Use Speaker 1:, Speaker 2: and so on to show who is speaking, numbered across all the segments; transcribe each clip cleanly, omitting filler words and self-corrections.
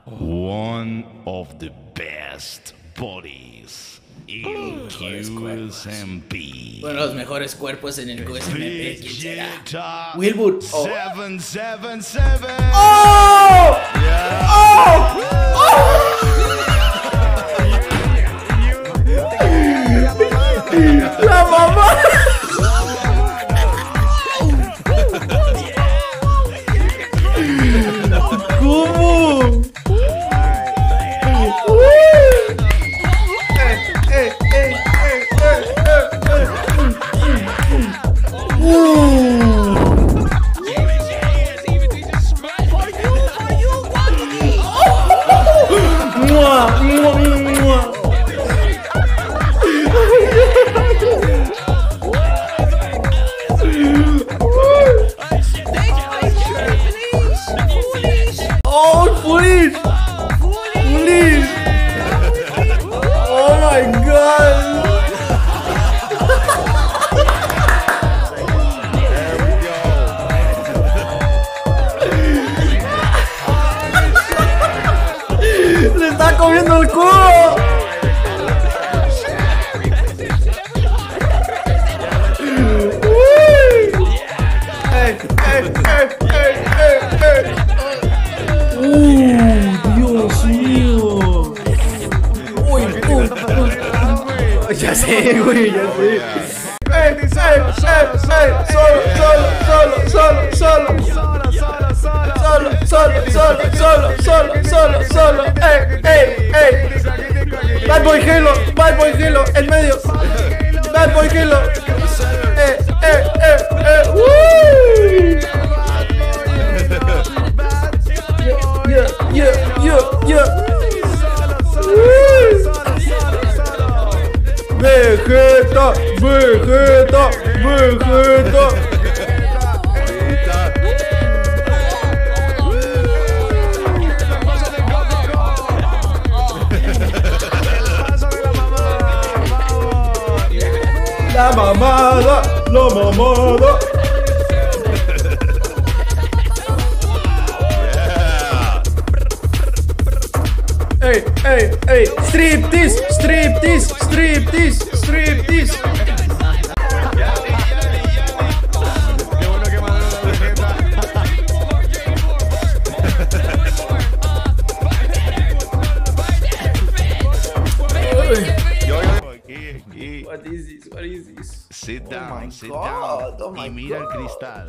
Speaker 1: One of the best bodies in QSMP.
Speaker 2: Uno de los mejores cuerpos en el QSMP. ¿Quién será?
Speaker 1: Vegeta
Speaker 2: Wilbur. Oh.
Speaker 1: 777.
Speaker 2: ¡Oh!
Speaker 1: Yeah.
Speaker 2: ¡La mamá! ¿Cómo? Oh, please! Please! Oh my god! ¡Le está comiendo el culo! Dios mío. Uy, ya sé, güey, ya sé. Solo. Bad Boy Halo, en medio. Bad Boy Halo. Yeah. Vegeta. La mamada. Ey, striptease.
Speaker 1: Qué bueno que mandó la tarjeta.
Speaker 2: What is this?
Speaker 1: Sit down,
Speaker 2: God, oh my
Speaker 1: y mira el
Speaker 2: God.
Speaker 1: cristal.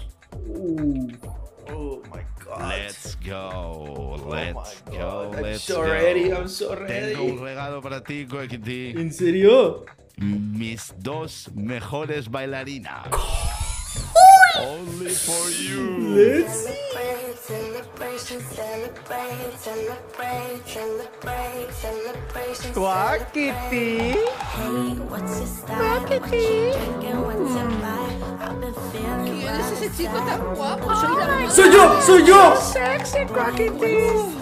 Speaker 2: Oh my god.
Speaker 1: Let's go.
Speaker 2: I'm so ready.
Speaker 1: Tengo un regalo para ti, Coequiti.
Speaker 2: ¿En serio?
Speaker 1: Mis dos mejores bailarinas. Only for you.
Speaker 2: Let's Quackity.
Speaker 3: ¿Quién es ese chico tan guapo?
Speaker 2: ¡Soy yo!
Speaker 3: Sexy Quackity.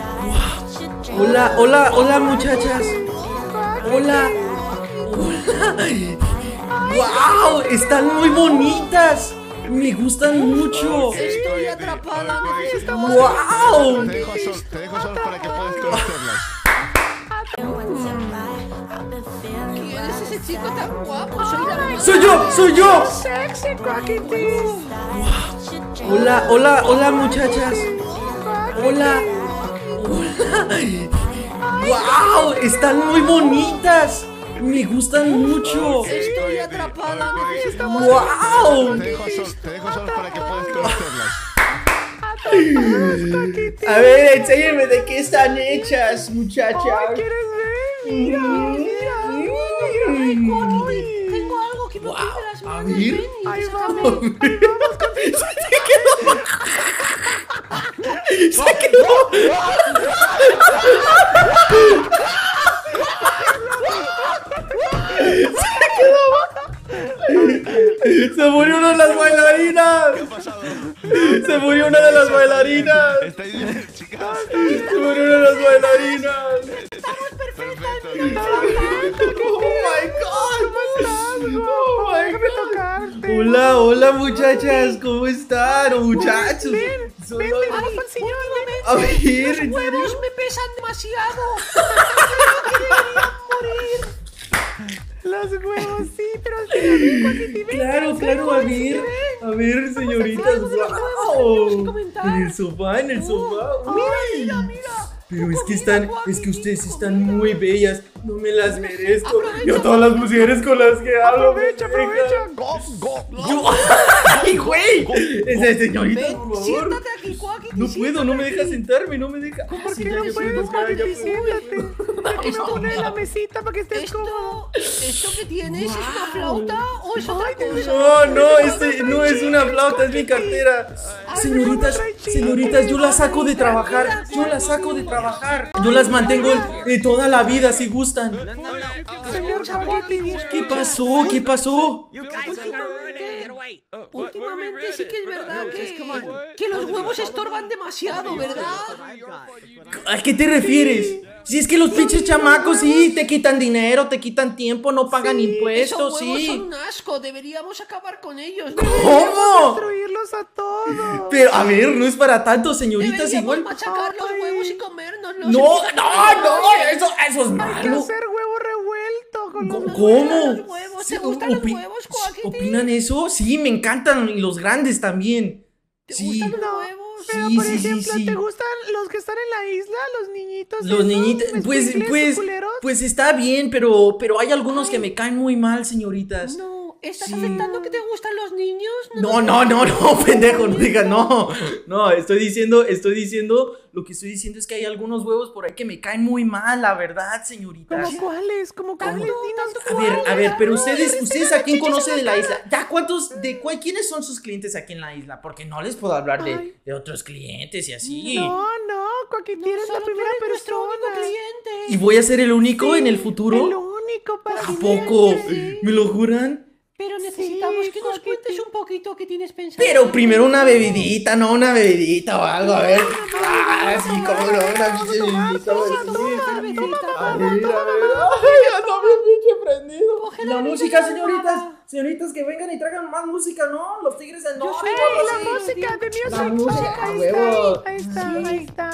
Speaker 2: Hola, muchachas. Hola. ¡Wow! Están muy bonitas. Me gustan mucho.
Speaker 3: Estoy atrapada, necesitamos.
Speaker 2: ¡Wow!
Speaker 1: Te dejo solo para que puedas conocerlas.
Speaker 3: ¿Quién es ese chico tan guapo?
Speaker 2: ¡Soy yo!
Speaker 3: Sexy Quackity.
Speaker 2: Hola, muchachas. Hola. ¡Wow! Están muy bonitas. Me gustan mucho.
Speaker 3: Estoy atrapada, necesitamos.
Speaker 2: ¡Wow!
Speaker 1: Te dejo solo para que puedas conocerlas.
Speaker 2: A ver, enséñenme de qué están hechas, muchachas.
Speaker 3: ¿Quieres ver? Mira. Tengo algo que no tiene las manos.
Speaker 2: ver.
Speaker 3: Ahí
Speaker 2: Se quedó. Se murió una de las bailarinas.
Speaker 1: ¿Qué ha pasado?
Speaker 2: Se murió una de las bailarinas.
Speaker 1: ¿Estáis bien, chicas?
Speaker 2: Se murió una de las bailarinas.
Speaker 1: Perfecto.
Speaker 2: Oh my god. Oh my god. Hola, muchachas, ¿cómo están? O muchachos. Solo...
Speaker 3: Ay, últimamente
Speaker 2: A ver, ¿en
Speaker 3: los
Speaker 2: serio?
Speaker 3: huevos me pesan demasiado. Creo que deberían morir.
Speaker 4: Los huevos, sí, pero sí, Joaquín,
Speaker 2: Claro, claro, a ver, señoritas,
Speaker 3: algo de los huevos, tenemos que comentar.
Speaker 2: en el sofá,
Speaker 3: Mira, mira.
Speaker 2: Pero es que
Speaker 3: Comida,
Speaker 2: están,
Speaker 3: Joaquín,
Speaker 2: es que ustedes
Speaker 3: comida.
Speaker 2: están muy bellas, no me las merezco.
Speaker 3: Aprovecha,
Speaker 2: Yo todas las mujeres con las que hablo,
Speaker 4: Aprovecha.
Speaker 2: Yo, ¡ay, güey! Esa señorita,
Speaker 3: Ven,
Speaker 2: por favor.
Speaker 3: siéntate aquí, Joaquín.
Speaker 2: No puedo, no me deja sentarme, no me deja.
Speaker 4: ¿Por
Speaker 2: Sí,
Speaker 4: qué
Speaker 2: ya,
Speaker 4: no
Speaker 2: ya
Speaker 4: puedes,
Speaker 2: puedo,
Speaker 4: Joaquín?
Speaker 2: ya puedo.
Speaker 4: Siéntate. Aquí me voy a poner en la mesita para que estés cómodo.
Speaker 3: Esto que tienes es una flauta o es otra cosa.
Speaker 2: No, este no es una flauta, es mi cartera. Señoritas, yo la saco de trabajar. Yo las mantengo de toda la vida si gustan.
Speaker 4: Señor Joaquín,
Speaker 2: ¿Qué pasó?
Speaker 3: Últimamente sí que es verdad que los huevos estorban demasiado, ¿verdad?
Speaker 2: ¿A qué te refieres? Si es que los pinches chamacos sí te quitan dinero, te quitan tiempo, no pagan
Speaker 3: Esos
Speaker 2: impuestos,
Speaker 3: huevos son
Speaker 2: sí.
Speaker 3: un asco, deberíamos acabar con ellos.
Speaker 2: ¿Cómo?
Speaker 4: destruirlos a todos.
Speaker 2: Pero a ver, no es para tanto, señoritas,
Speaker 3: Deberíamos
Speaker 2: igual.
Speaker 3: machacar los huevos y comérnoslos.
Speaker 2: No, eso es
Speaker 4: Hay que
Speaker 2: malo.
Speaker 4: hacer huevo revuelto con los
Speaker 2: ¿Cómo?
Speaker 3: Los huevos, ¿te gustan los huevos, Joaquín?
Speaker 2: ¿Opinan eso? Sí, me encantan, y los grandes también.
Speaker 3: ¿Te
Speaker 2: Sí.
Speaker 3: gustan los
Speaker 4: No,
Speaker 3: huevos?
Speaker 4: pero
Speaker 2: Sí,
Speaker 4: por
Speaker 2: sí, sí,
Speaker 4: ejemplo,
Speaker 2: sí.
Speaker 4: ¿te gustan los que están en la isla? Los niñitos.
Speaker 2: Los
Speaker 4: esos,
Speaker 2: niñitos,
Speaker 4: escuincles, culeros.
Speaker 2: pues está bien, pero hay algunos que me caen muy mal, señoritas.
Speaker 3: No, ¿estás
Speaker 2: Sí.
Speaker 3: aceptando que te gustan los niños?
Speaker 2: No, pendejo, no digas, no, estoy diciendo, lo que estoy diciendo es que hay algunos huevos por ahí que me caen muy mal, la verdad, señoritas.
Speaker 4: ¿Cómo cuáles? ¿Cómo cuáles? Dinos
Speaker 2: A ver, pero ustedes a quién
Speaker 4: chichis
Speaker 2: conocen de
Speaker 4: en
Speaker 2: la
Speaker 4: la
Speaker 2: isla. Ya, ¿quiénes son sus clientes aquí en la isla? Porque no les puedo hablar de otros clientes y así.
Speaker 4: No, Joaquín, eres la
Speaker 3: Solo tú
Speaker 4: primera
Speaker 3: eres nuestro único
Speaker 4: persona.
Speaker 3: cliente.
Speaker 2: ¿Y voy a ser el único en el futuro?
Speaker 4: El único para
Speaker 2: ¿A
Speaker 4: ti.
Speaker 2: poco? ¿Me lo juran?
Speaker 3: Pero necesitamos que nos
Speaker 4: Joaquín.
Speaker 3: cuentes un poquito qué tienes pensado.
Speaker 2: Pero primero una bebidita, ¿no? Una bebidita o algo, a ver. Ah, sí, cómo no, una pinche bebidita. A ver. Ay, ando bien pinche prendido.
Speaker 3: Coge
Speaker 2: La
Speaker 3: la
Speaker 2: música,
Speaker 3: bebida.
Speaker 2: señoritas, que vengan y traigan más música, ¿no? Los Tigres del Norte.
Speaker 3: soy
Speaker 2: o algo
Speaker 4: La
Speaker 2: así.
Speaker 4: música de
Speaker 2: La
Speaker 4: music.
Speaker 2: música,
Speaker 4: Ahí
Speaker 2: huevo.
Speaker 4: está, ahí está.